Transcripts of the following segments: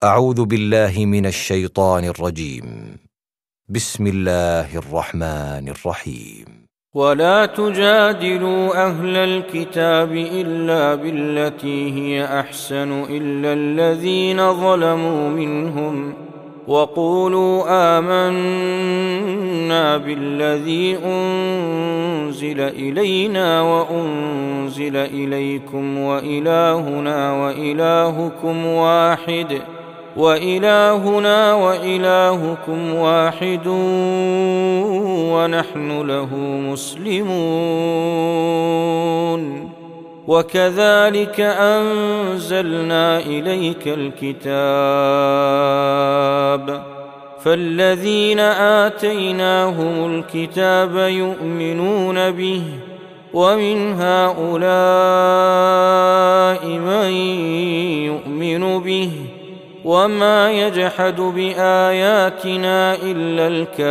أعوذ بالله من الشيطان الرجيم. بسم الله الرحمن الرحيم. ولا تجادلوا أهل الكتاب إلا بالتي هي أحسن إلا الذين ظلموا منهم وقولوا آمنا بالذي أنزل إلينا وأنزل إليكم وإلهنا وإلهكم واحد ونحن له مسلمون. وكذلك أنزلنا إليك الكتاب فالذين آتيناهم الكتاب يؤمنون به ومن هؤلاء من يؤمن به وما يجحد بآياتنا إلا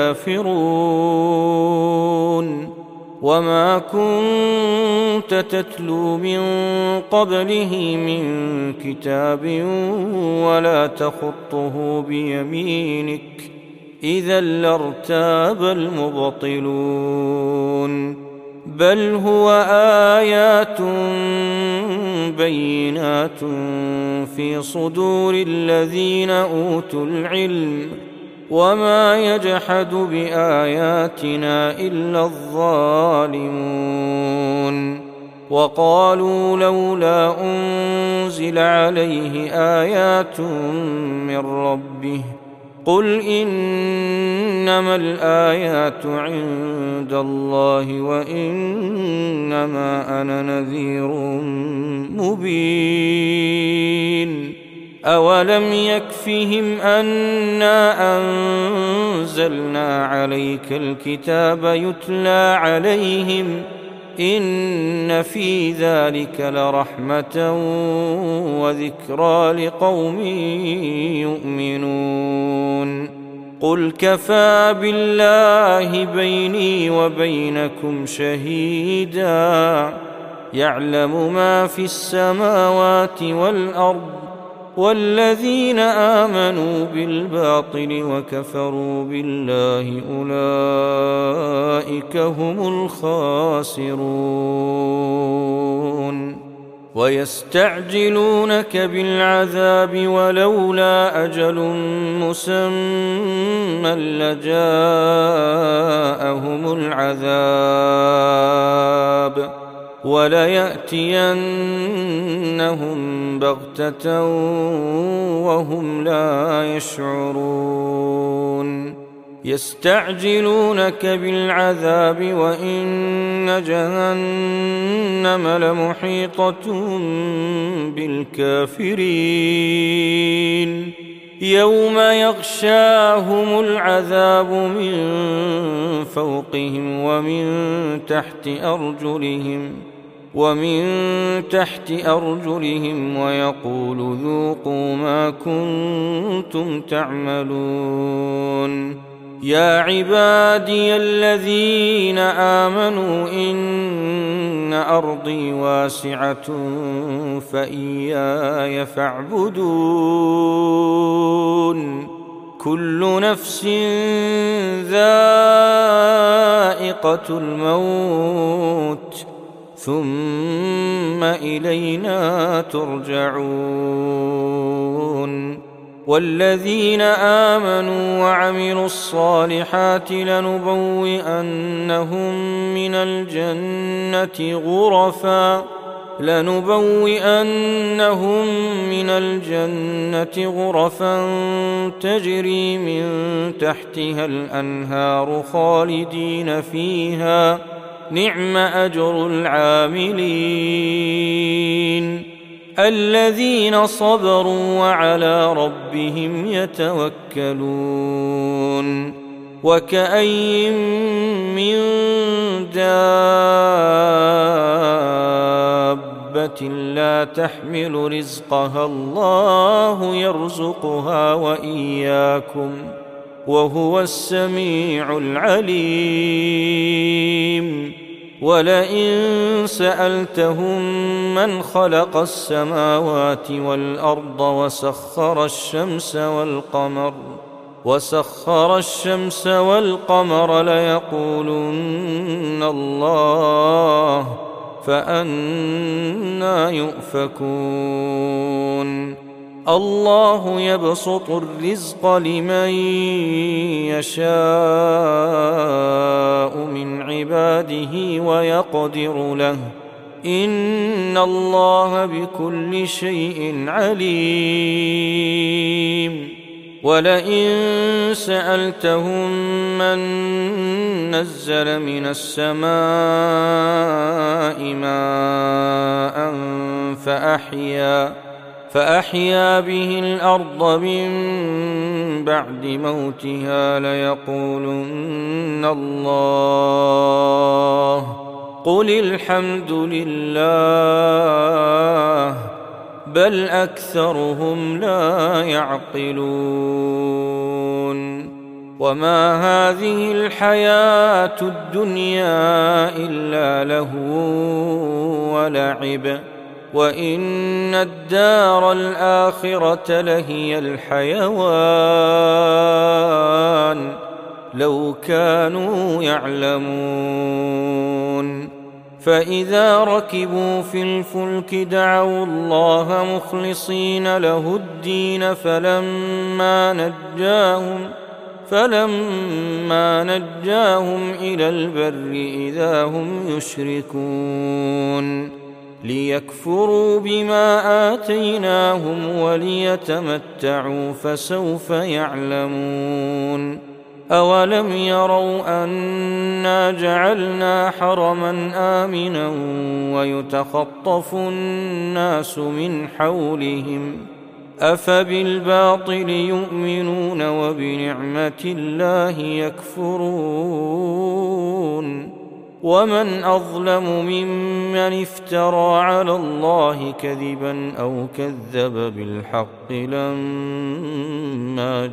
الكافرون. وما كنت تتلو من قبله من كتاب ولا تخطه بيمينك إذا لارتاب المبطلون. بل هو آيات بينات في صدور الذين أوتوا العلم وما يجحد بآياتنا إلا الظالمون. وقالوا لولا أنزل عليه آيات من ربه قل إنما الآيات عند الله وإنما أنا نذير مبين. أولم يكفهم أنا أنزلنا عليك الكتاب يتلى عليهم إن في ذلك لرحمة وذكرى لقوم يؤمنون. قل كفى بالله بيني وبينكم شهيدا يعلم ما في السماوات والأرض والذين آمنوا بالباطل وكفروا بالله أولئك هم الخاسرون. ويستعجلونك بالعذاب ولولا أجل مسمى لجاءهم العذاب وليأتينهم بغتة وهم لا يشعرون. يستعجلونك بالعذاب وإن جهنم لمحيطة بالكافرين. يوم يغشاهم العذاب من فوقهم ومن تحت أرجلهم ويقول ذوقوا ما كنتم تعملون. يا عبادي الذين آمنوا إن أرضي واسعة فإياي فاعبدون. كل نفس ذائقة الموت ثم إلينا ترجعون. والذين آمنوا وعملوا الصالحات لنبوئنهم من الجنة غرفا تجري من تحتها الأنهار خالدين فيها نعم أجر العاملين. الذين صبروا وعلى ربهم يتوكلون. وكأي من دابة لا تحمل رزقها الله يرزقها وإياكم وهو السميع العليم. ولئن سألتهم من خلق السماوات والأرض وسخر الشمس والقمر ليقولن الله، فأنى يؤفكون. الله يبسط الرزق لمن يشاء من عباده ويقدر له، إن الله بكل شيء عليم. ولئن سألتهم من نزل من السماء ماء فأحيا به الأرض من بعد موتها ليقولن الله، قل الحمد لله، بل أكثرهم لا يعقلون. وما هذه الحياة الدنيا إلا لهو ولعب، وإن الدار الآخرة لهي الحيوان لو كانوا يعلمون. فإذا ركبوا في الفلك دعوا الله مخلصين له الدين فلما نجاهم إلى البر إذا هم يشركون، ليكفروا بما آتيناهم وليتمتعوا فسوف يعلمون. أولم يروا أنا جعلنا حرما آمنا ويتخطف الناس من حولهم، أفبالباطل يؤمنون وبنعمة الله يكفرون. ومن أظلم ممن افترى على الله كذبا أو كذب بالحق لما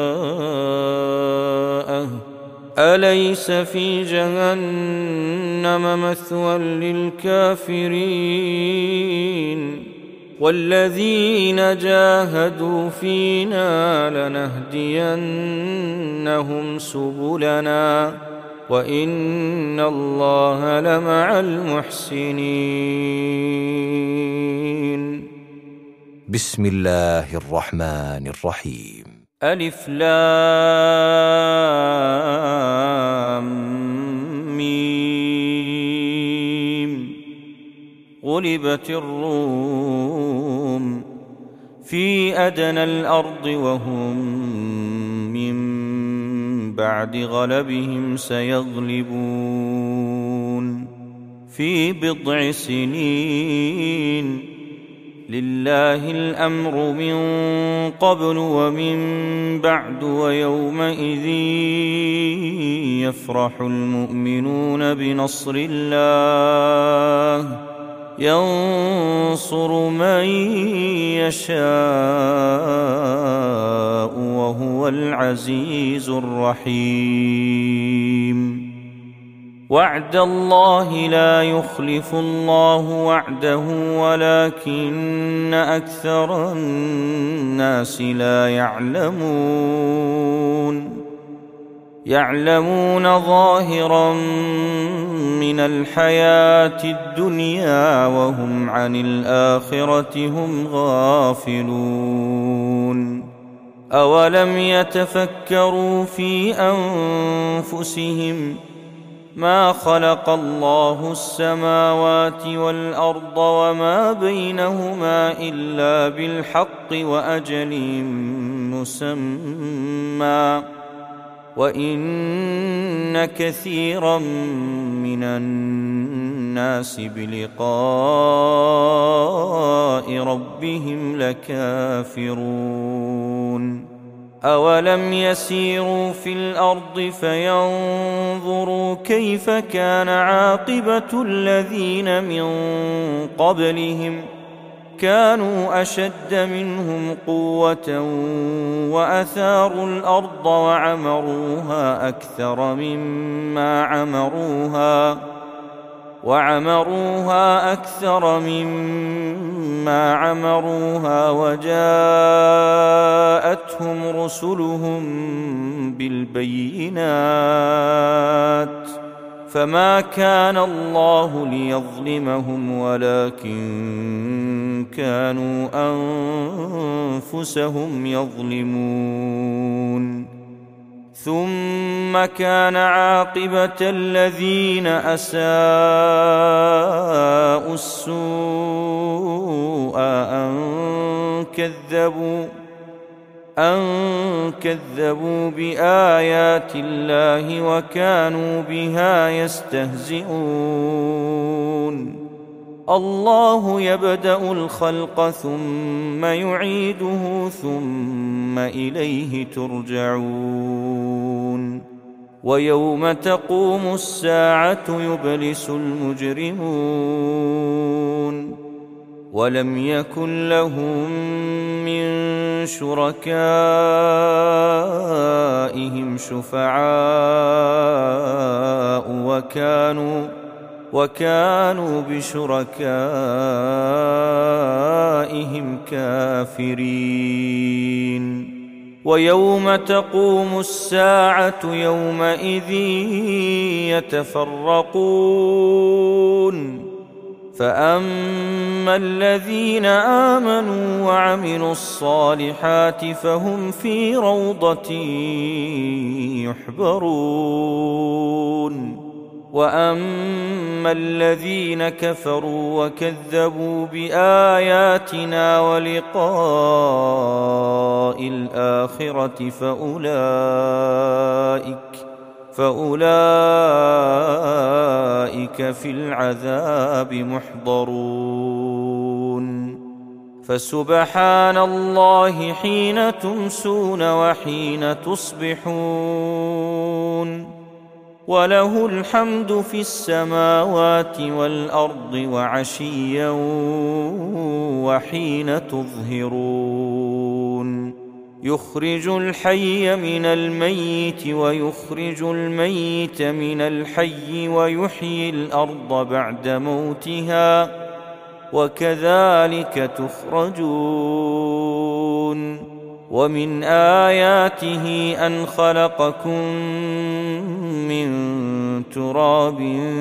جاءه، أليس في جهنم مثوى للكافرين؟ والذين جاهدوا فينا لنهدينهم سبلنا وإن الله لمع المحسنين. بسم الله الرحمن الرحيم. ألف لام ميم. غلبت الروم في أدنى الأرض وهم من بعد غلبهم سيغلبون في بضع سنين. لله الأمر من قبل ومن بعد ويومئذ يفرح المؤمنون بنصر الله، ينصر من يشاء وهو العزيز الرحيم. وعد الله لا يخلف الله وعده ولكن أكثر الناس لا يعلمون ظاهرا من الحياة الدنيا وهم عن الآخرة هم غافلون. أولم يتفكروا في أنفسهم ما خلق الله السماوات والأرض وما بينهما إلا بالحق وأجل مسمى، وإن كثيرا من الناس بلقاء ربهم لكافرون. أولم يسيروا في الأرض فينظروا كيف كان عاقبة الذين من قبلهم، كانوا أشد منهم قوة وأثاروا الأرض وعمروها أكثر مما عمروها وعمروها أكثر مما عمروها، وجاءتهم رسلهم بالبينات، فما كان الله ليظلمهم ولكن كانوا أنفسهم يظلمون. ثم كان عاقبة الذين أساءوا السوء أن كذبوا بآيات الله وكانوا بها يستهزئون. الله يبدأ الخلق ثم يعيده ثم إليه ترجعون. ويوم تقوم الساعة يبلس المجرمون ولم يكن لهم من شركائهم شفعاء وكانوا بشركائهم كافرين. ويوم تقوم الساعة يومئذ يتفرقون، فأما الذين آمنوا وعملوا الصالحات فهم في روضة يحبرون، وأما الذين كفروا وكذبوا بآياتنا ولقاء الآخرة فأولئك في العذاب محضرون. فسبحان الله حين تمسون وحين تصبحون، وله الحمد في السماوات والأرض وعشيا وحين تظهرون. يخرج الحي من الميت ويخرج الميت من الحي ويحيي الأرض بعد موتها، وكذلك تخرجون. ومن آياته أن خلقكم من تراب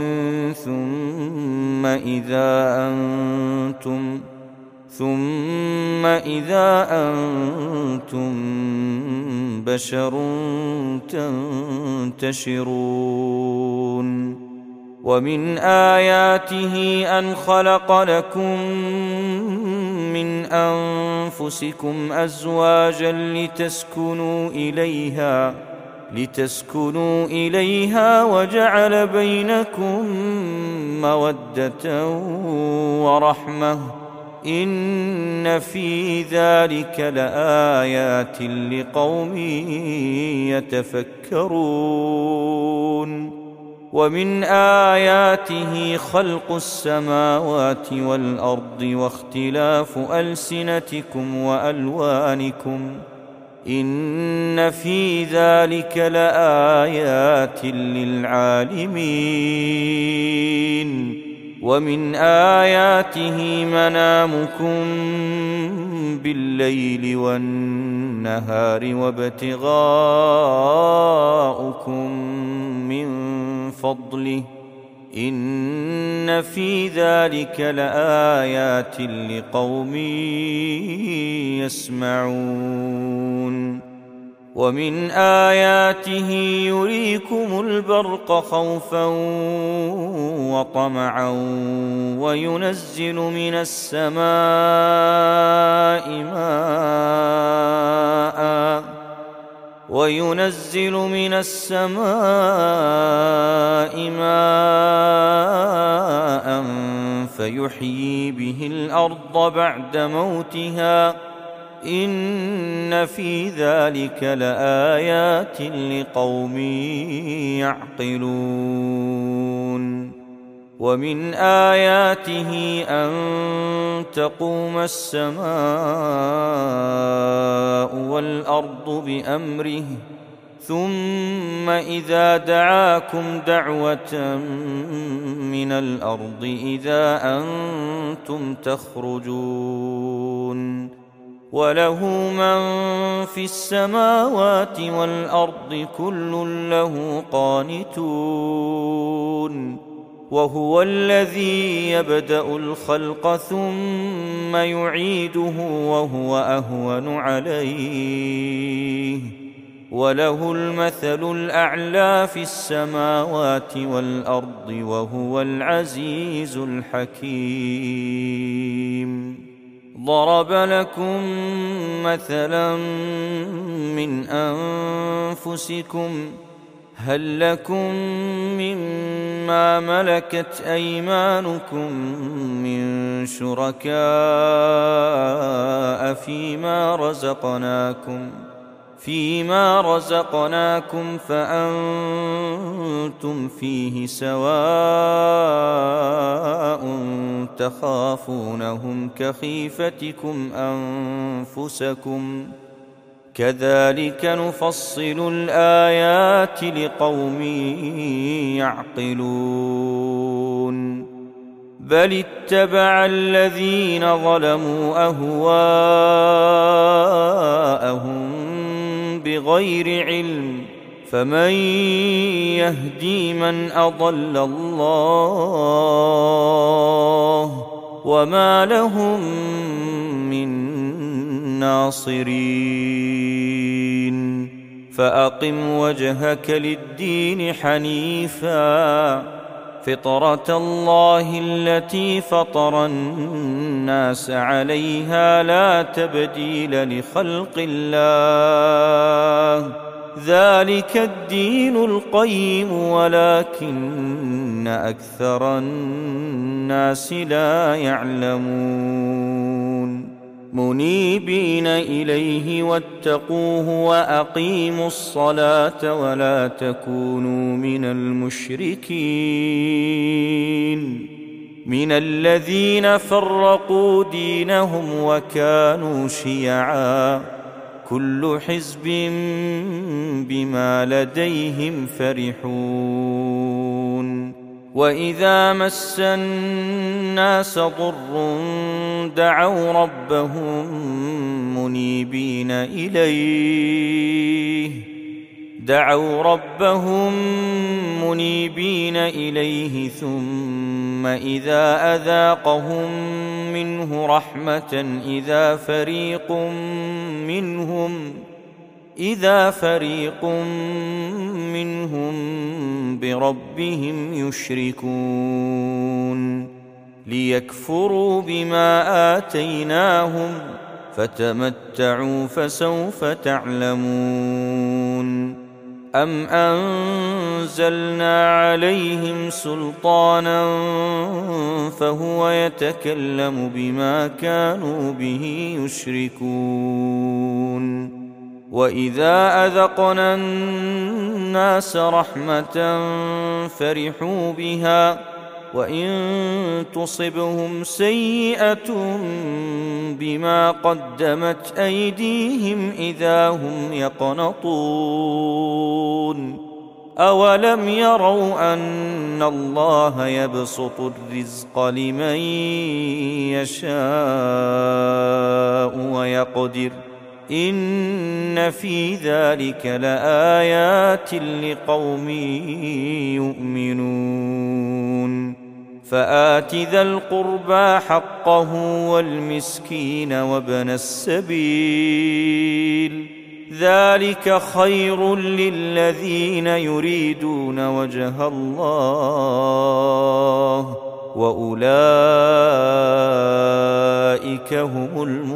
ثم إذا أنتم بشر تنتشرون. ومن آياته أن خلق لكم من أنفسكم أزواجا لتسكنوا إليها وجعل بينكم مودة ورحمة، إن في ذلك لآيات لقوم يتفكرون. ومن آياته خلق السماوات والأرض واختلاف ألسنتكم وألوانكم، إن في ذلك لآيات للعالمين. ومن آياته منامكم بالليل والنهار وابتغاؤكم من فضله، إن في ذلك لآيات لقوم يسمعون. ومن آياته يريكم البرق خوفا وطمعا وينزل من السماء ماء فيحيي به الأرض بعد موتها، إن في ذلك لآيات لقوم يعقلون. ومن آياته أن تقوم السماء والأرض بأمره ثم إذا دعاكم دعوة من الأرض إذا أنتم تخرجون وله من في السماوات والأرض كل له قانتون وهو الذي يبدأ الخلق ثم يعيده وهو أهون عليه وله المثل الأعلى في السماوات والأرض وهو العزيز الحكيم ضرب لكم مثلا من أنفسكم هل لكم مما ملكت أيمانكم من شركاء فيما رزقناكم فأنتم فيه سواء تخافونهم كخيفتكم أنفسكم كذلك نفصل الآيات لقوم يعقلون بل اتبع الذين ظلموا أهواءهم بغير علم فمن يهدي من أضل الله وما لهم من ناصرين فأقم وجهك للدين حنيفا فطرة الله التي فطر الناس عليها لا تبديل لخلق الله ذلك الدين القيم ولكن أكثر الناس لا يعلمون منيبين إليه واتقوه وأقيموا الصلاة ولا تكونوا من المشركين من الذين فرقوا دينهم وكانوا شيعا كل حزب بما لديهم فرحون وإذا مس الناس ضر دعوا ربهم منيبين إليه ثم إذا أذاقهم منه رحمة إذا فريق منهم بربهم يشركون ليكفروا بما آتيناهم فتمتعوا فسوف تعلمون أم أنزلنا عليهم سلطانا فهو يتكلم بما كانوا به يشركون وإذا أذقنا الناس رحمة فرحوا بها وإن تصبهم سيئة بما قدمت أيديهم إذا هم يقنطون أولم يروا أن الله يبسط الرزق لمن يشاء ويقدر إن في ذلك لآيات لقوم يؤمنون فآت ذا القربى حقه والمسكين وابن السبيل ذلك خير للذين يريدون وجه الله وأولئك هم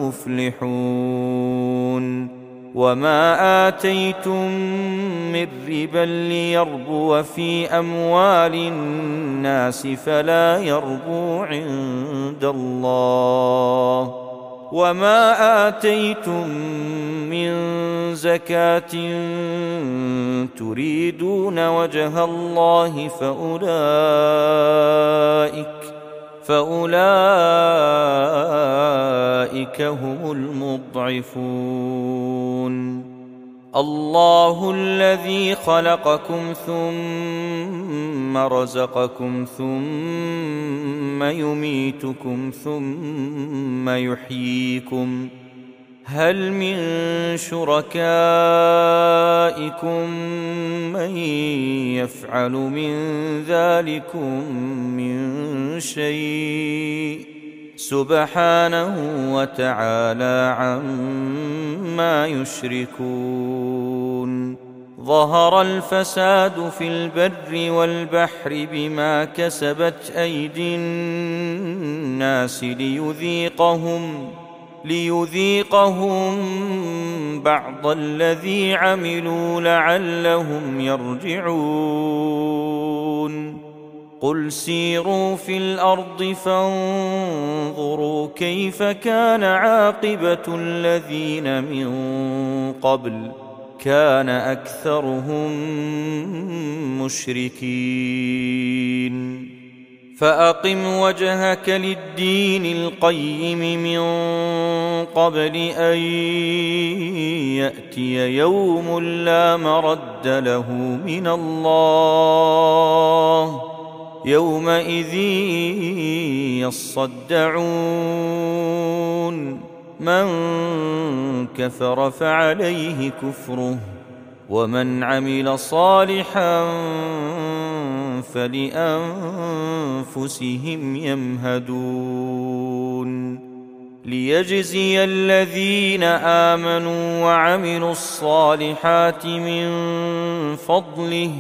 المفلحون وما آتيتم من ربا ليربو في أموال الناس فلا يربو عند الله وما آتيتم من زكاة تريدون وجه الله فأولئك هم المضعفون الله الذي خلقكم ثم رزقكم ثم يميتكم ثم يحييكم هل من شركائكم من يفعل من ذلكم من شيء سبحانه وتعالى عما يشركون ظهر الفساد في البر والبحر بما كسبت أيدي الناس ليذيقهم بعض الذي عملوا لعلهم يرجعون قل سيروا في الأرض فانظروا كيف كان عاقبة الذين من قبل كان أكثرهم مشركين فأقم وجهك للدين القيم من قبل أن يأتي يوم لا مرد له من الله يومئذ يصدعون من كفر فعليه كفره ومن عمل صالحا فلأنفسهم يمهدون ليجزي الذين آمنوا وعملوا الصالحات من فضله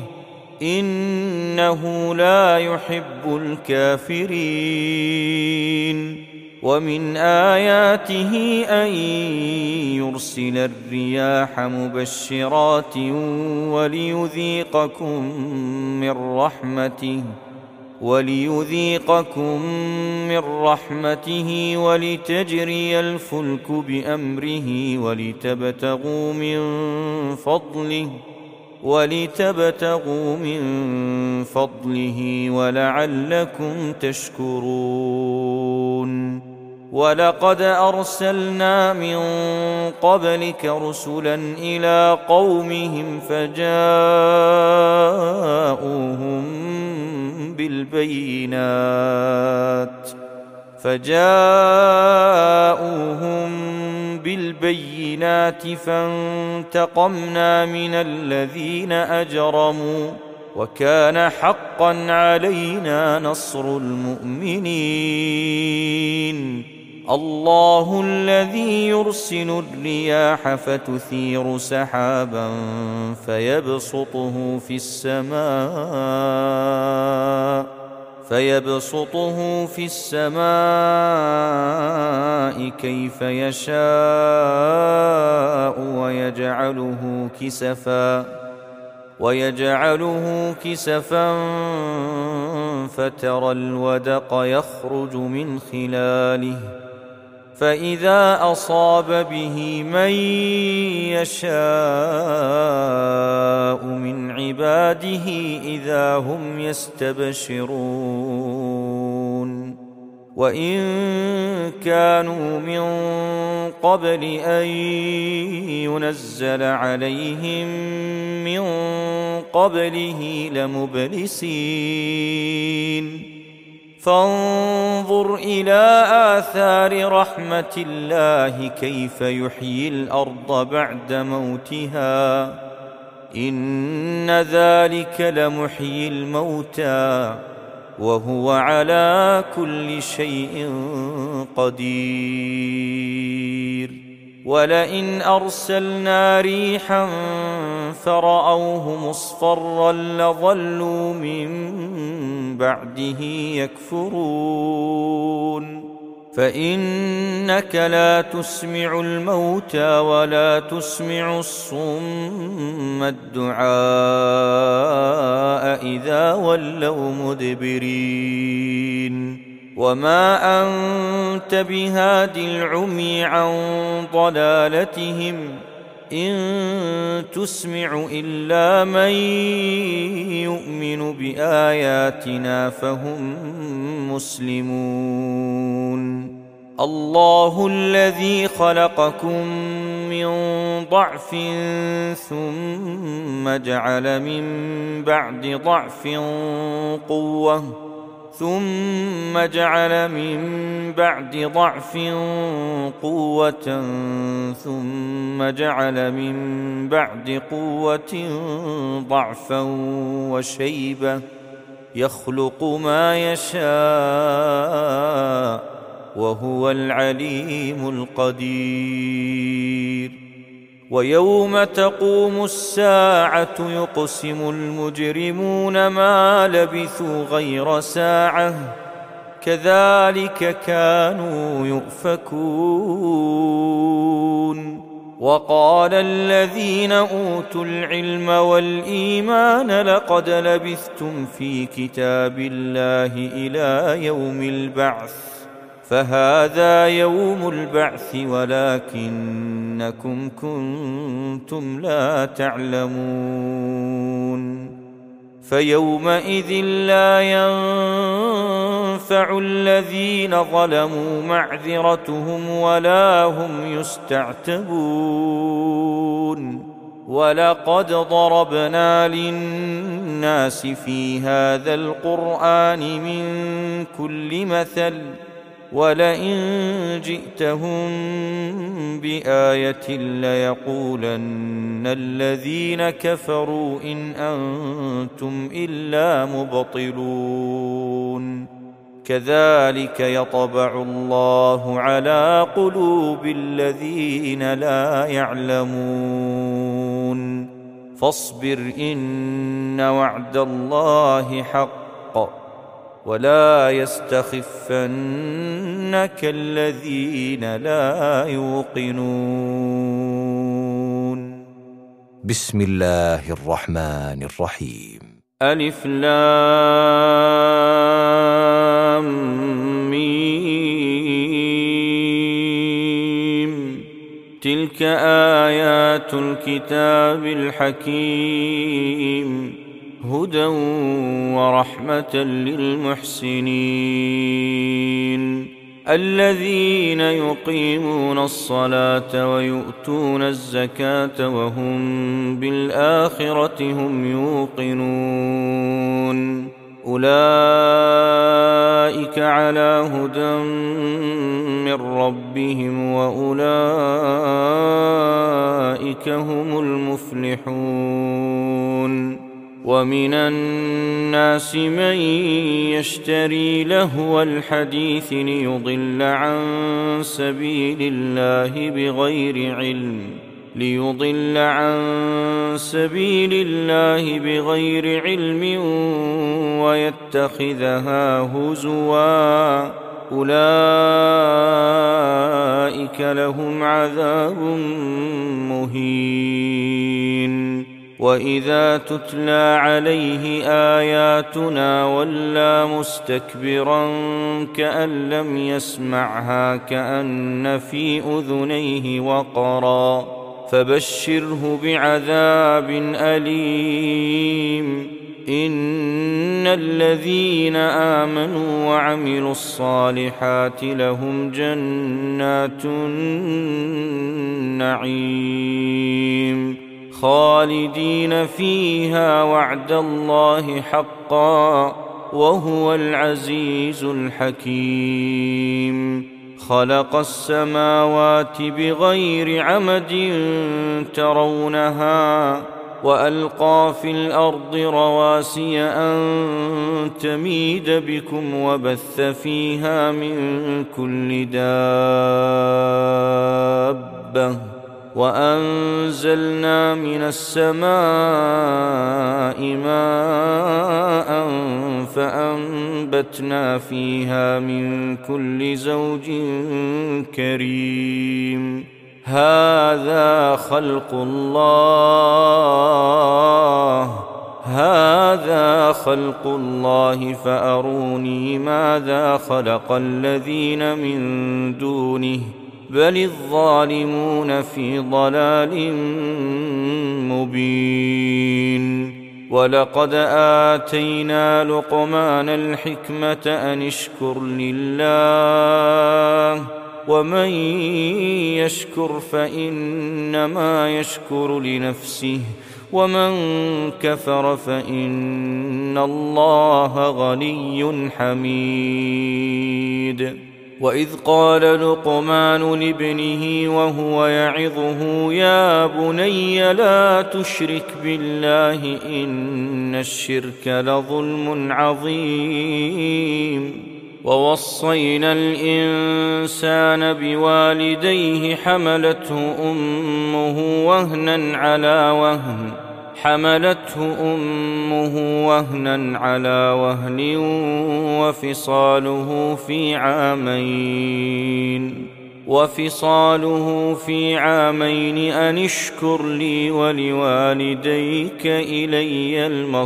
إنه لا يحب الكافرين ومن آياته أن يرسل الرياح مبشرات وليذيقكم من رحمته ولتجري الفلك بأمره ولتبتغوا من فضله ولعلكم تشكرون ولقد أرسلنا من قبلك رسلا إلى قومهم فجاءوهم بالبينات فانتقمنا من الذين أجرموا وكان حقا علينا نصر المؤمنين الله الذي يرسل الرياح فتثير سحابا فيبسطه في السماء كيف يشاء ويجعله كسفا فترى الودق يخرج من خلاله فإذا أصاب به من يشاء من عباده إذا هم يستبشرون وإن كانوا من قبل أن ينزل عليهم من قبله لمبلسين فانظر إلى آثار رحمة الله كيف يحيي الأرض بعد موتها إن ذلك لمحيي الموتى وهو على كل شيء قدير ولئن أرسلنا ريحا فرأوه مصفرا لظلوا من بعده يكفرون فإنك لا تسمع الموتى ولا تسمع الصم الدعاء إذا ولوا مدبرين وما أنت بهاد العمي عن ضلالتهم إن تسمع إلا من يؤمن بآياتنا فهم مسلمون الله الذي خلقكم من من ضعف ثم جعل من بعد ضعف قوة ثم جعل من بعد ضعف قوة ثم جعل من بعد قوة ضعفا وشيبة يخلق ما يشاء وهو العليم القدير. ويوم تقوم الساعة يقسم المجرمون ما لبثوا غير ساعة كذلك كانوا يؤفكون. وقال الذين أوتوا العلم والإيمان لقد لبثتم في كتاب الله إلى يوم البعث فهذا يوم البعث ولكنكم كنتم لا تعلمون. فيومئذ لا ينفع الذين ظلموا معذرتهم ولا هم يستعتبون. ولقد ضربنا للناس في هذا القرآن من كل مثل ولئن جئتهم بآية ليقولن الذين كفروا إن أنتم إلا مبطلون. كذلك يطبع الله على قلوب الذين لا يعلمون. فاصبر إن وعد الله حق ولا يستخفنك الذين لا يوقنون. بسم الله الرحمن الرحيم. ألف لام ميم. تلك آيات الكتاب الحكيم هدى ورحمة للمحسنين الذين يقيمون الصلاة ويؤتون الزكاة وهم بالآخرة هم يوقنون. أولئك على هدى من ربهم وأولئك هم المفلحون. ومن الناس من يشتري لهو الحديث ليضل عن سبيل الله بغير علم ويتخذها هزوا أولئك لهم عذاب مهين. وإذا تتلى عليه آياتنا ولى مستكبرا كأن لم يسمعها كأن في أذنيه وقرا فبشره بعذاب أليم. إن الذين آمنوا وعملوا الصالحات لهم جنات النعيم خالدين فيها وعد الله حقا وهو العزيز الحكيم. خلق السماوات بغير عمد ترونها وألقى في الأرض رواسي أن تميد بكم وبث فيها من كل دابة وأنزلنا من السماء ماء فأنبتنا فيها من كل زوج كريم. هذا خلق الله فأروني ماذا خلق الذين من دونه بل الظالمون في ضلال مبين. ولقد آتينا لقمان الحكمة أن اشكر لله ومن يشكر فإنما يشكر لنفسه ومن كفر فإن الله غني حميد. وإذ قال لقمان لابنه وهو يعظه يا بني لا تشرك بالله إن الشرك لظلم عظيم. ووصينا الإنسان بوالديه حملته أمه وهنا على وهن وفصاله في عامين أن اشكر لي ولوالديك إلي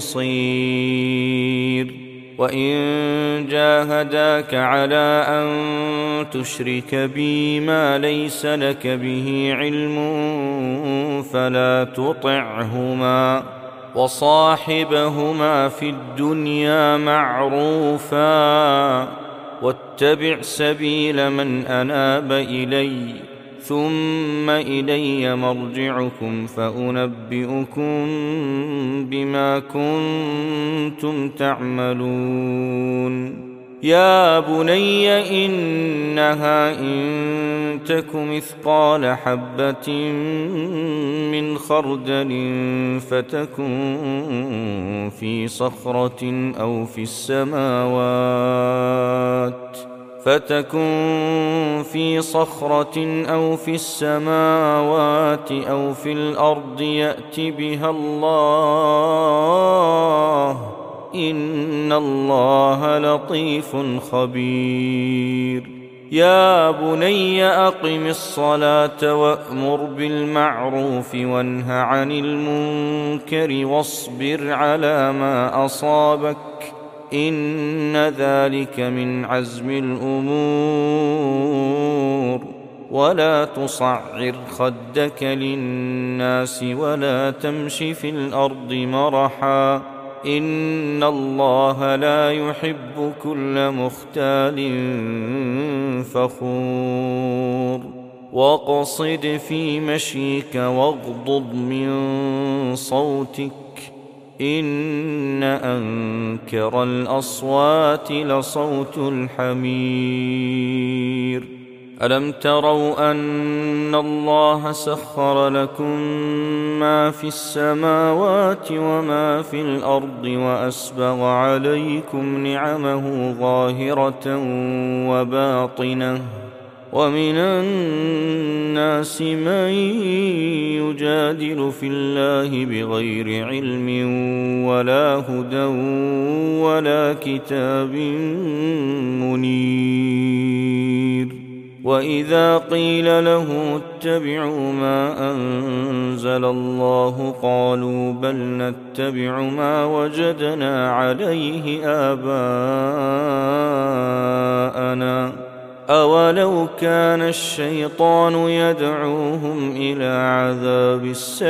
المصير. وإن جاهداك على أن تشرك بي ما ليس لك به علم فلا تطعهما وصاحبهما في الدنيا معروفا واتبع سبيل من أناب إلي ثم إلي مرجعكم فأنبئكم بما كنتم تعملون. يا بني إنها إن تك مثقال حبة من خردل فتكن في صخرة أو في السماوات أو في الأرض يأت بها الله إن الله لطيف خبير. يا بني أقم الصلاة وأمر بالمعروف وانه عن المنكر واصبر على ما أصابك إن ذلك من عزم الأمور. ولا تصعر خدك للناس ولا تمش في الأرض مرحا إن الله لا يحب كل مختال فخور. واقصد في مشيك واغضض من صوتك إن أنكر الأصوات لصوت الحمير. ألم تروا أن الله سخر لكم ما في السماوات وما في الأرض وأسبغ عليكم نعمه ظاهرة وباطنة ومن الناس من يجادل في الله بغير علم ولا هدى ولا كتاب منير. وإذا قيل له اتبعوا ما أنزل الله قالوا بل نتبع ما وجدنا عليه آباءنا أولو كان الشيطان يدعوهم إلى عذاب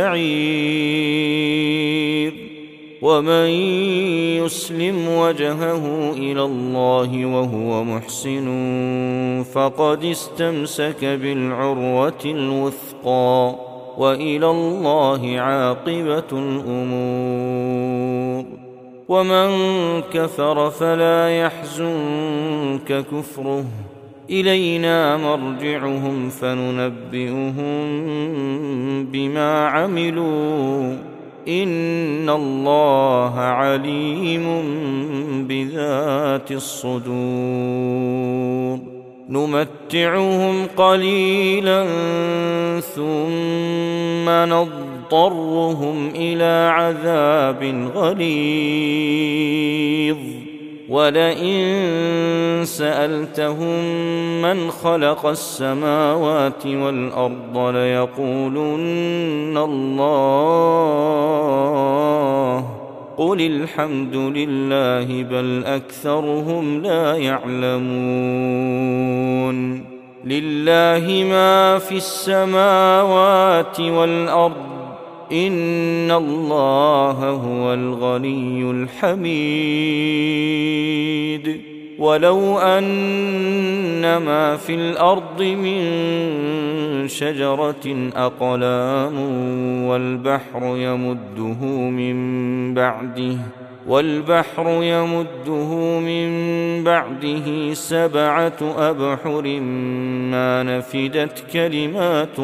السعير. ومن يسلم وجهه إلى الله وهو محسن فقد استمسك بالعروة الوثقى وإلى الله عاقبة الأمور. ومن كفر فلا يحزنك كفره إلينا مرجعهم فننبئهم بما عملوا إن الله عليم بذات الصدور. نمتعهم قليلا ثم نضطرهم إلى عذاب غليظ ولئن سألتهم من خلق السماوات والأرض ليقولن الله قل الحمد لله بل أكثرهم لا يعلمون. لله ما في السماوات والأرض إن الله هو الغني الحميد ولو أن ما في الأرض من شجرة أقلام والبحر يمده من بعده 7 أبحر ما نفدت كلمات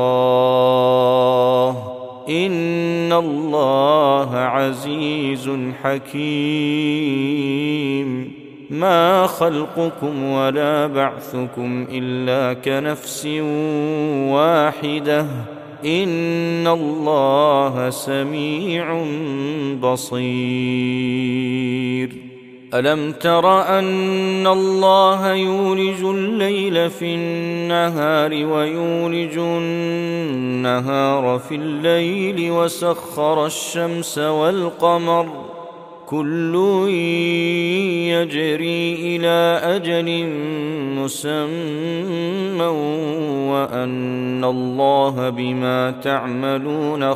الله إن الله عزيز حكيم ما خلقكم ولا بعثكم إلا كنفس واحدة إن الله سميع بصير ألم تر أن الله يولج الليل في النهار ويولج النهار في الليل وسخر الشمس والقمر كل يجري إلى أجل مسمى وأن الله بما تعملون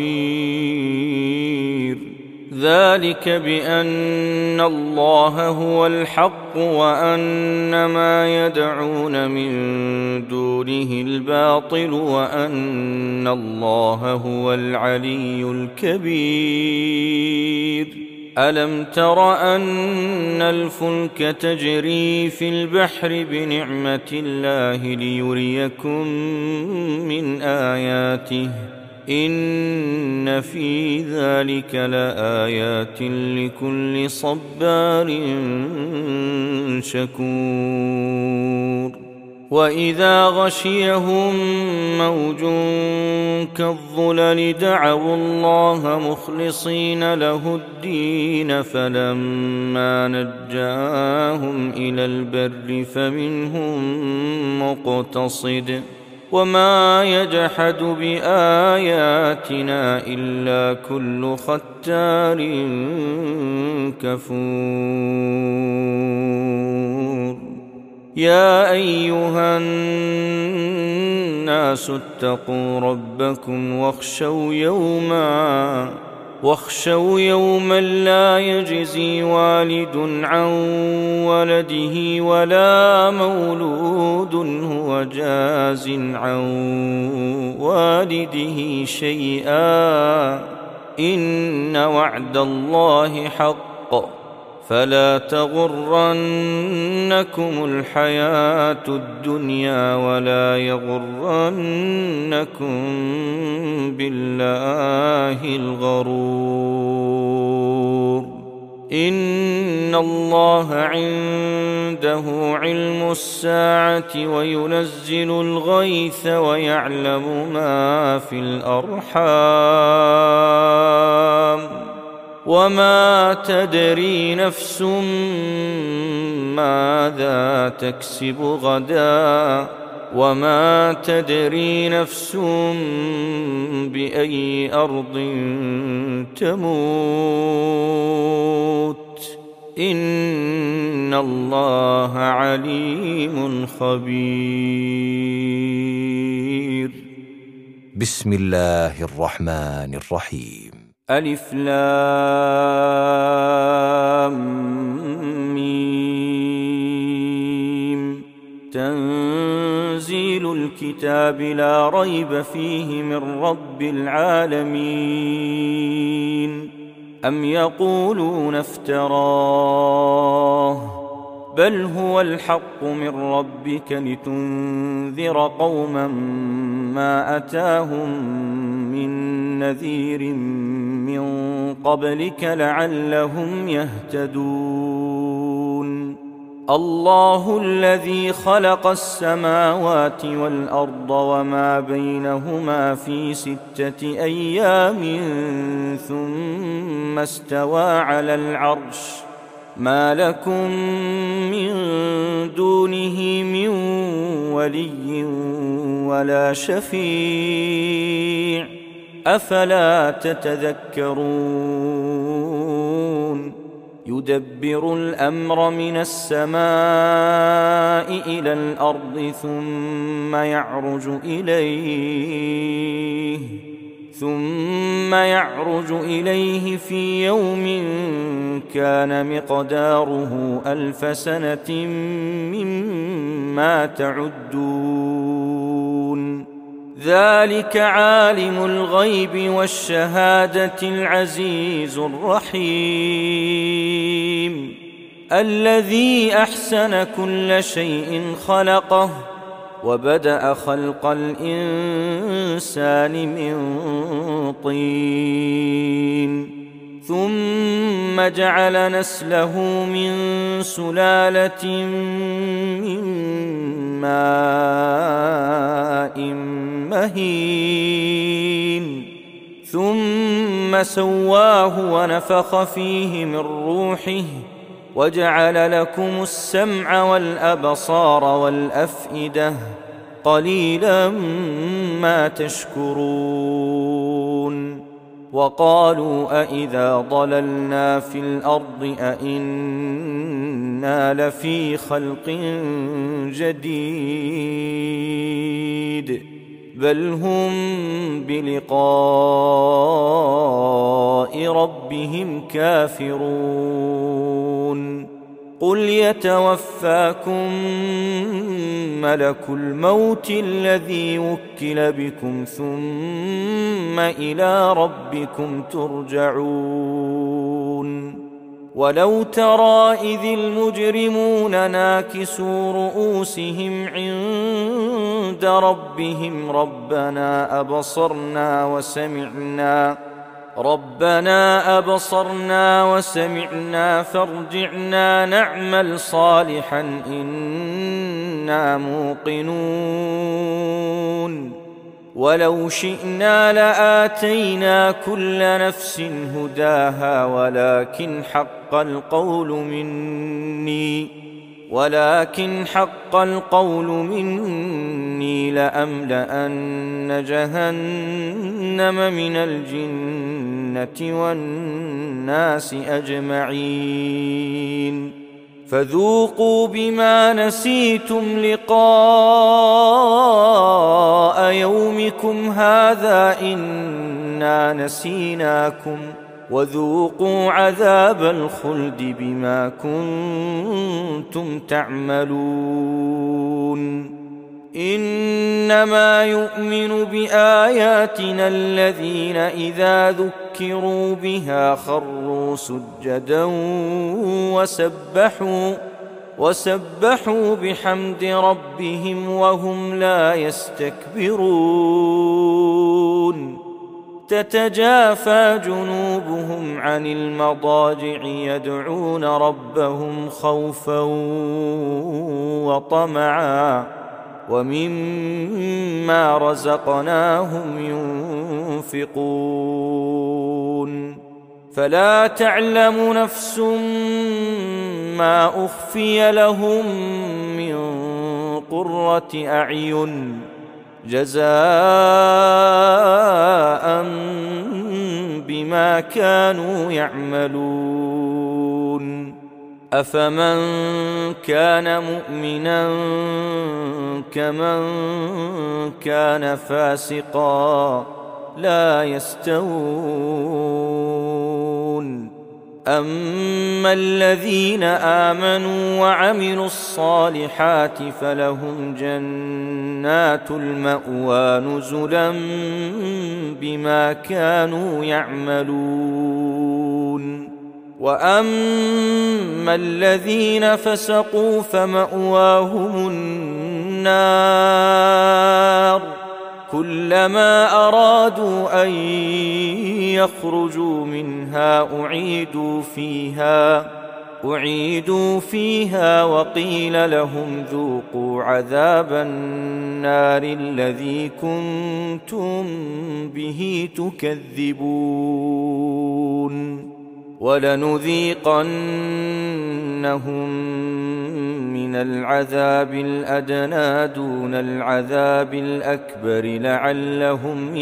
خبير ذلك بأن الله هو الحق وأن ما يدعون من دونه الباطل وأن الله هو العلي الكبير ألم تر أن الفلك تجري في البحر بنعمة الله ليريكم من آياته إن في ذلك لآيات لكل صبار شكور وإذا غشيهم موج كالظلل دعوا الله مخلصين له الدين فلما نجاهم إلى البر فمنهم مقتصد وما يجحد بآياتنا إلا كل ختار كفور يا أيها الناس اتقوا ربكم واخشوا يوما لا يجزي والد عن ولده ولا مولود هو جاز عن والده شيئا إن وعد الله حق فلا تغرنكم الحياة الدنيا ولا يغرنكم بالله الغرور إن الله عنده علم الساعة وينزل الغيث ويعلم ما في الأرحام وما تدري نفس ماذا تكسب غدا وما تدري نفس بأي أرض تموت إن الله عليم خبير بسم الله الرحمن الرحيم ألف لام ميم تنزيل الكتاب لا ريب فيه من رب العالمين أم يقولون افتراه بل هو الحق من ربك لتنذر قوما ما أتاهم من نذير من قبلك لعلهم يهتدون الله الذي خلق السماوات والأرض وما بينهما في 6 أيام ثم استوى على العرش ما لكم من دونه من ولي ولا شفيع أفلا تتذكرون يدبر الأمر من السماء إلى الأرض ثم ثم يعرج إليه في يوم كان مقداره 1000 سنة مما تعدون ذلك عالم الغيب والشهادة العزيز الرحيم الذي أحسن كل شيء خلقه وبدأ خلق الإنسان من طين ثم جعل نسله من سلالة من ماء مهين ثم سواه ونفخ فيه من روحه وجعل لكم السمع والأبصار والأفئدة قليلا ما تشكرون وقالوا أإذا ضللنا في الأرض أإنا لفي خلق جديد بل هم بلقاء ربهم كافرون قل يتوفاكم ملك الموت الذي وكل بكم ثم إلى ربكم ترجعون ولو ترى إذ المجرمون ناكسوا رؤوسهم عند ربهم ربنا أبصرنا وسمعنا فارجعنا نعمل صالحا إنا موقنون ولو شئنا لآتينا كل نفس هداها ولكن حق القول مني لأملأن جهنم من الجنة والناس أجمعين فذوقوا بما نسيتم لقاء يومكم هذا إنا نسيناكم وذوقوا عذاب الخلد بما كنتم تعملون إنما يؤمن بآياتنا الذين إذا ذكروا بها خروا سجدا وسبحوا بحمد ربهم وهم لا يستكبرون تتجافى جنوبهم عن المضاجع يدعون ربهم خوفا وطمعا ومما رزقناهم ينفقون فلا تعلم نفس ما أخفي لهم من قرة أعين جزاء بما كانوا يعملون أفمن كان مؤمنا كمن كان فاسقا لا يستوون أما الذين آمنوا وعملوا الصالحات فلهم جنات المأوى نزلا بما كانوا يعملون وأما الذين فسقوا فمأواهم النار كلما أرادوا أن يخرجوا منها أعيدوا فيها وقيل لهم ذوقوا عذاب النار الذي كنتم به تكذبون ولنذيقنهم من العذاب الأدنى دون العذاب الأكبر لعلهم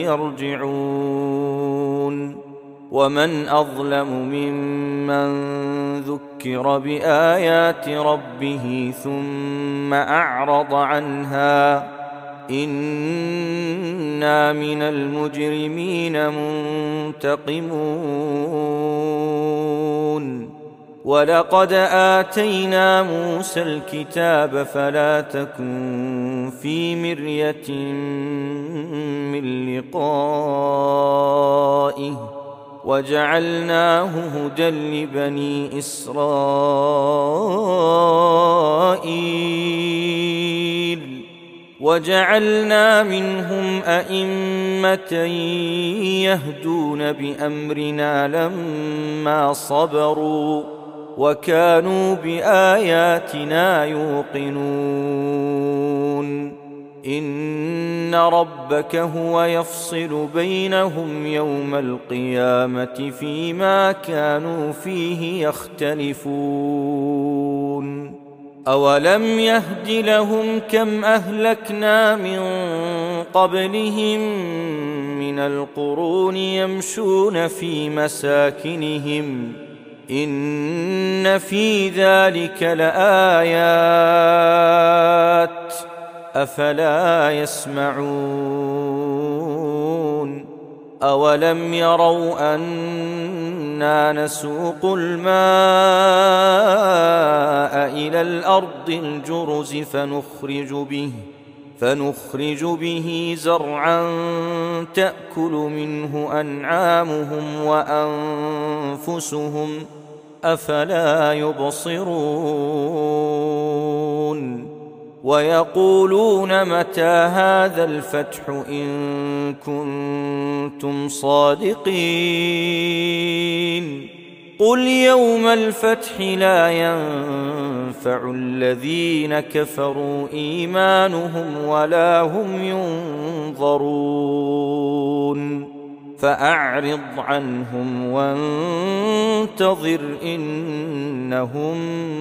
يرجعون ومن أظلم ممن ذكر بآيات ربه ثم أعرض عنها إنا من المجرمين منتقمون ولقد آتينا موسى الكتاب فلا تكن في مرية من لقائه وجعلناه هدى لبني إسرائيل وجعلنا منهم أئمة يهدون بأمرنا لما صبروا وكانوا بآياتنا يوقنون إن ربك هو يفصل بينهم يوم القيامة فيما كانوا فيه يختلفون أولم يهد لهم كم أهلكنا من قبلهم من القرون يمشون في مساكنهم إن في ذلك لآيات أفلا يسمعون أولم يروا أنا نسوق الماء إلى الأرض الجرز فنخرج به زرعا تأكل منه أنعامهم وأنفسهم أفلا يبصرون ويقولون متى هذا الفتح إن كنتم صادقين قل يوم الفتح لا ينفع الذين كفروا إيمانهم ولا هم ينظرون فأعرض عنهم وانتظر إنهم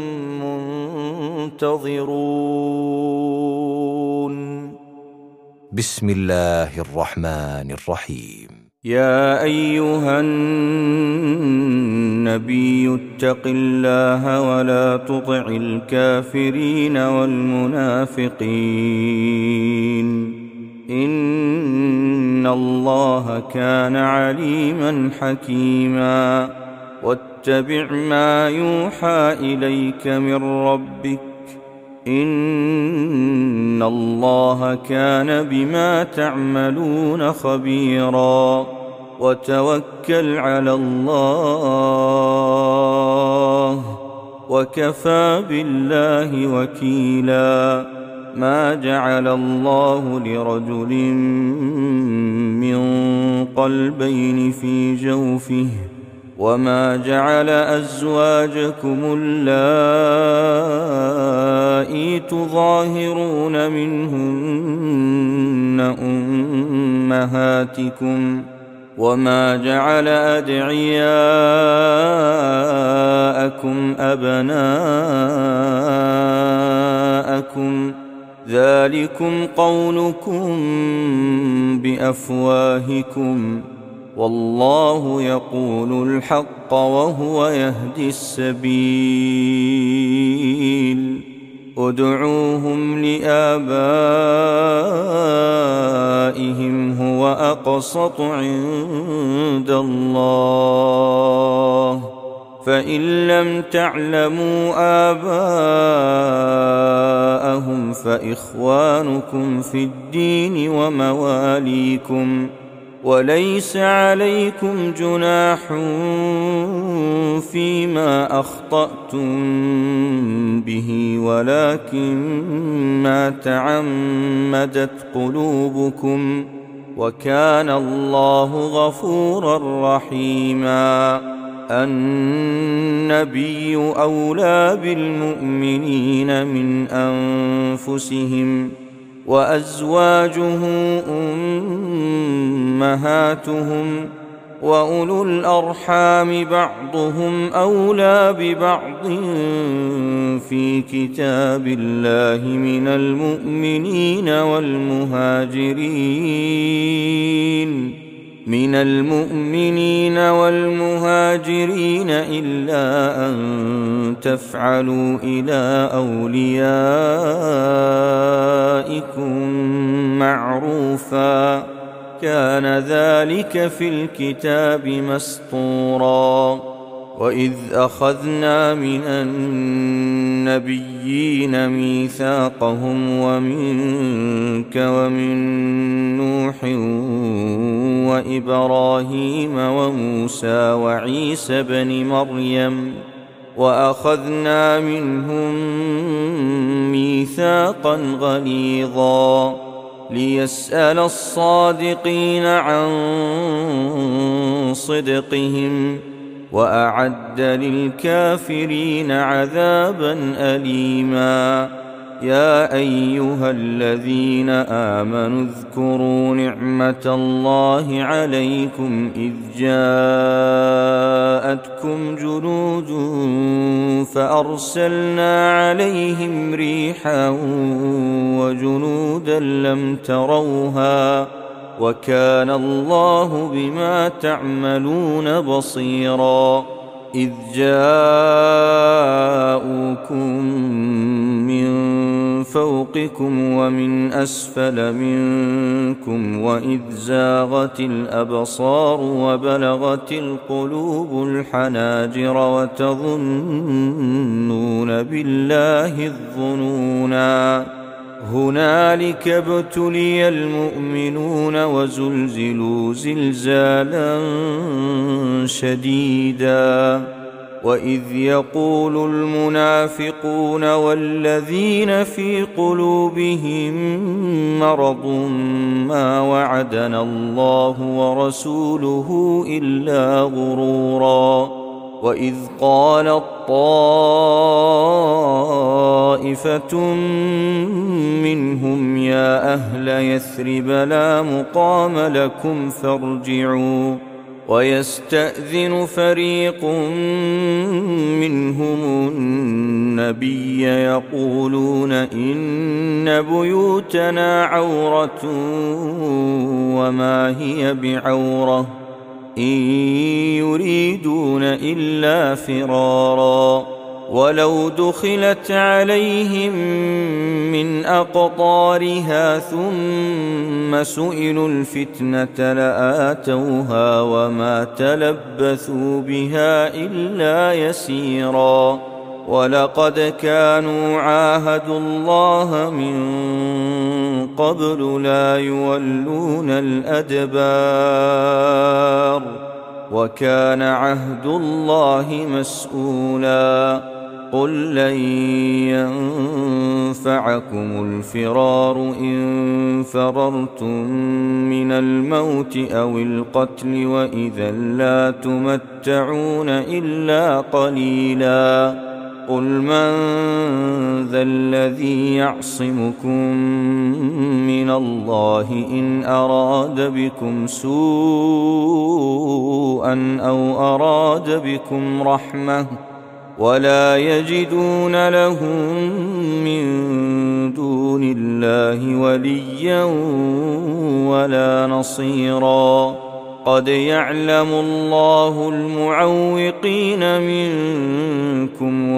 منتظرون بسم الله الرحمن الرحيم يا أيها النبي اتق الله ولا تطع الكافرين والمنافقين إن الله كان عليما حكيما واتبع ما يوحى إليك من ربك إن الله كان بما تعملون خبيرا وتوكل على الله وكفى بالله وكيلا ما جعل الله لرجل من قلبين في جوفه وما جعل أزواجكم اللائي تظاهرون منهن أمهاتكم وما جعل أدعياءكم أبناءكم ذلكم قولكم بأفواهكم والله يقول الحق وهو يهدي السبيل ادعوهم لآبائهم هو أقسط عند الله فإن لم تعلموا آباءهم فإخوانكم في الدين ومواليكم وليس عليكم جناح فيما أخطأتم به ولكن ما تعمدت قلوبكم وكان الله غفورا رحيما النبي أولى بالمؤمنين من أنفسهم وأزواجه أمهاتهم وأولو الأرحام بعضهم أولى ببعض في كتاب الله من المؤمنين والمهاجرين من المؤمنين والمهاجرين إلا أن تفعلوا إلى أوليائكم معروفا كان ذلك في الكتاب مسطورا وإذ أخذنا من النبيين ميثاقهم ومنك ومن نوح وإبراهيم وموسى وعيسى بن مريم وأخذنا منهم ميثاقا غليظا ليسأل الصادقين عن صدقهم وأعد للكافرين عذابا أليما يا أيها الذين آمنوا اذكروا نعمة الله عليكم إذ جاءتكم جنود فأرسلنا عليهم ريحا وجنودا لم تروها وكان الله بما تعملون بصيرا إذ جاءوكم من فوقكم ومن أسفل منكم وإذ زاغت الأبصار وبلغت القلوب الحناجر وتظنون بالله الظنونا هنالك ابتلي المؤمنون وزلزلوا زلزالا شديدا وإذ يقول المنافقون والذين في قلوبهم مرض ما وعدنا الله ورسوله إلا غرورا وإذ قالت طائفة منهم يا أهل يثرب لا مقام لكم فارجعوا ويستأذن فريق منهم النبي يقولون إن بيوتنا عورة وما هي بعورة إن يريدون إلا فرارا ولو دخلت عليهم من أقطارها ثم سئلوا الفتنة لآتوها وما تلبثوا بها إلا يسيرا ولقد كانوا عاهدوا الله من قبل لا يولون الأدبار وكان عهد الله مسؤولا قل لن ينفعكم الفرار إن فررتم من الموت أو القتل وإذا لا تمتعون إلا قليلا قل من ذا الذي يعصمكم من الله إن أراد بكم سوءا أو أراد بكم رحمة ولا يجدون لهم من دون الله وليا ولا نصيرا قد يعلم الله المعوقين منكم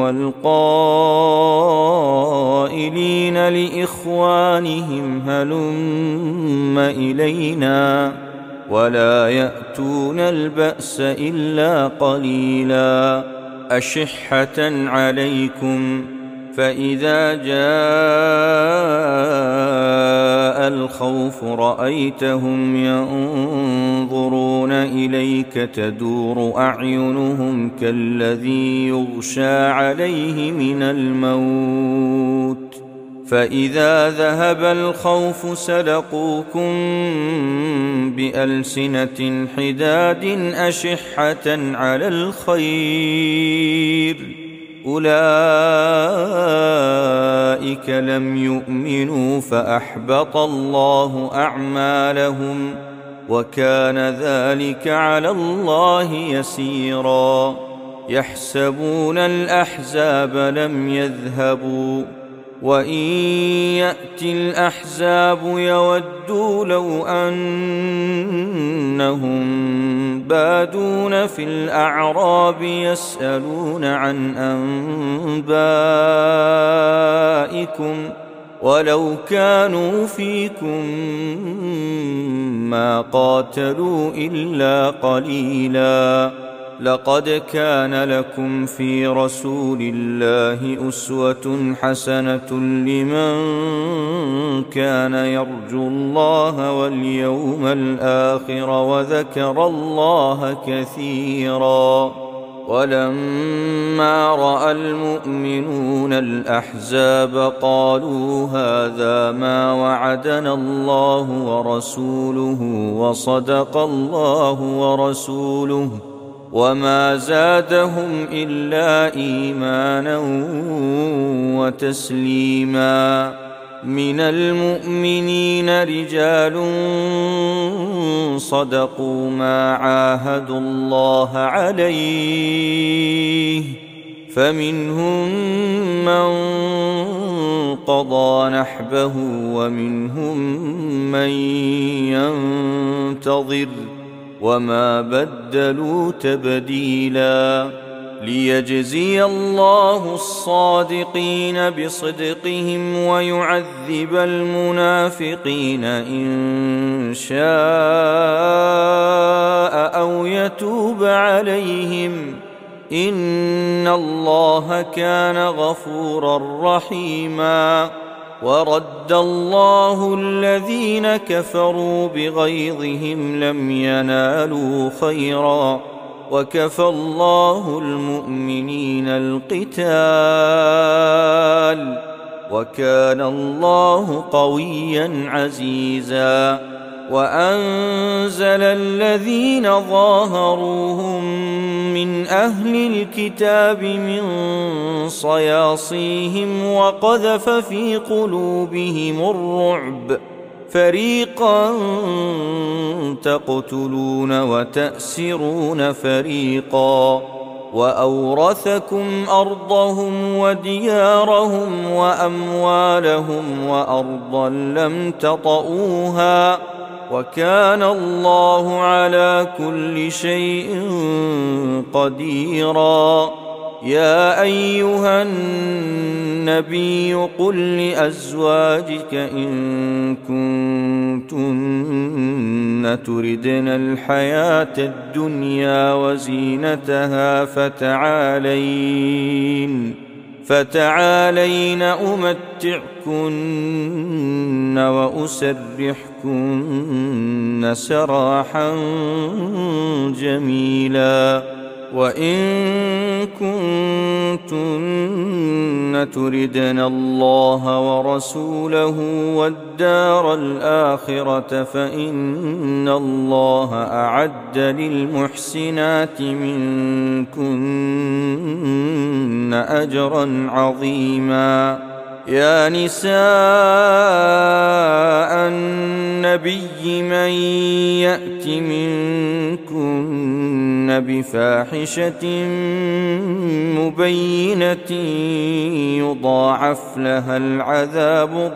والقائلين لإخوانهم هلم إلينا ولا يأتون البأس إلا قليلا أشحة عليكم فإذا جاء الخوف رأيتهم ينظرون إليك تدور أعينهم كالذي يغشى عليه من الموت فإذا ذهب الخوف سلقوكم بألسنة حداد أشحة على الخير أولئك لم يؤمنوا فأحبط الله أعمالهم وكان ذلك على الله يسيرا يحسبون الأحزاب لم يذهبوا وإن يأتي الأحزاب يودوا لو أنهم بادون في الأعراب يسألون عن أنبائكم ولو كانوا فيكم ما قاتلوا إلا قليلا. لقد كان لكم في رسول الله أسوة حسنة لمن كان يرجو الله واليوم الآخر وذكر الله كثيرا. ولما رأى المؤمنون الأحزاب قالوا هذا ما وعدنا الله ورسوله وصدق الله ورسوله وما زادهم إلا إيمانا وتسليما. من المؤمنين رجال صدقوا ما عاهدوا الله عليه فمنهم من قضى نحبه ومنهم من ينتظر وما بدلوا تبديلا. ليجزي الله الصادقين بصدقهم ويعذب المنافقين إن شاء أو يتوب عليهم إن الله كان غفورا رحيما. ورد الله الذين كفروا بغيظهم لم ينالوا خيرا وكفى الله المؤمنين القتال وكان الله قويا عزيزا. وأنزل الذين ظاهروهم من أهل الكتاب من صياصيهم وقذف في قلوبهم الرعب فريقا تقتلون وتأسرون فريقا وأورثكم أرضهم وديارهم وأموالهم وأرضا لم تطئوها وكان الله على كل شيء قديرا. يا أيها النبي قل لأزواجك إن كنتن تردن الحياة الدنيا وزينتها فتعالين أمتعكن وأسرحكن سراحا جميلا. وإن كنتن تردن الله ورسوله والدار الآخرة فإن الله أعد للمحسنات منكن أجرا عظيما. يا نساء النبي من يأت منكن بفاحشة مبينة يضاعف لها العذاب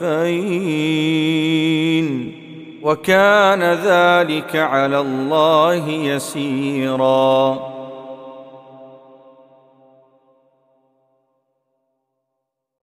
ضعفين وكان ذلك على الله يسيرا.